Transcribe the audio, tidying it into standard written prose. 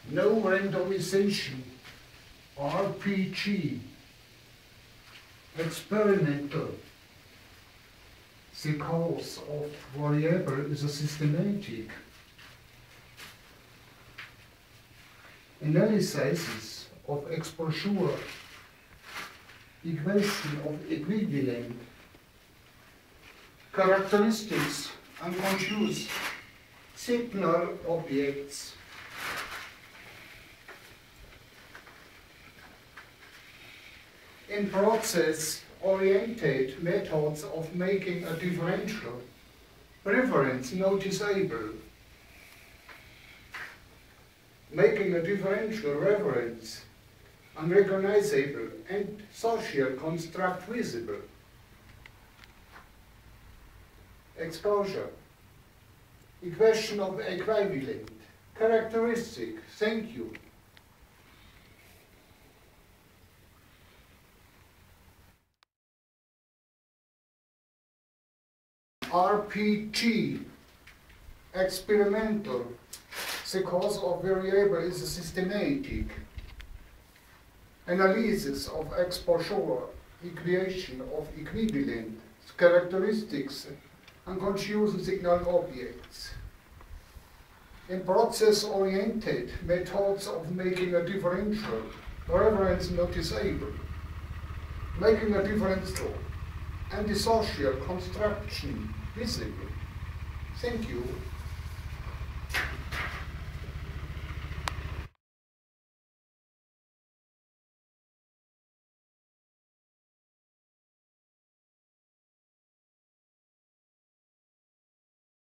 no randomization, RPG, experimental. The cause of variable is a systematic. Analysis of exposure, equation of equivalent, characteristics unconscious signal objects. In process-oriented methods of making a differential reference noticeable. Making a differential reference unrecognizable and social construct visible. Exposure. Equation of equivalent. Characteristic. Thank you. RPG. Experimental. The cause of variable is a systematic. Analysis of exposure, equation of equivalent, characteristics, unconscious signal objects. In process-oriented methods of making a differential, reference noticeable, making a differential, antisocial construction visible. Thank you.